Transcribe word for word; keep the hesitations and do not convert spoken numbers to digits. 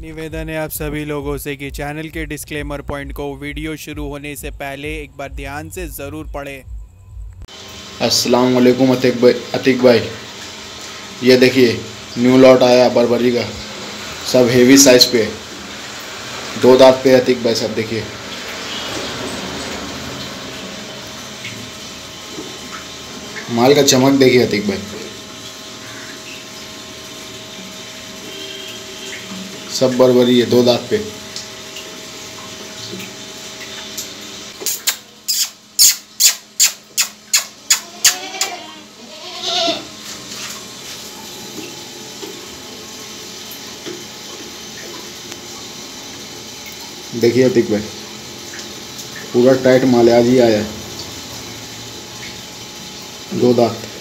निवेदन है आप सभी लोगों से कि चैनल के डिस्क्लेमर पॉइंट को वीडियो शुरू होने से पहले एक बार ध्यान से ज़रूर पढ़ें। अस्सलाम वालेकुम अतीक भाई अतीक भाई ये देखिए न्यू लॉट आया बर्बरी का, सब हेवी साइज पे, दो दांत पे अतीक भाई। सब देखिए माल का चमक देखिए अतीक भाई, सब बर्बरी है दो दांत पे। देखिए अतीक भाई पूरा टाइट माल आज ही आया है, दो दांत।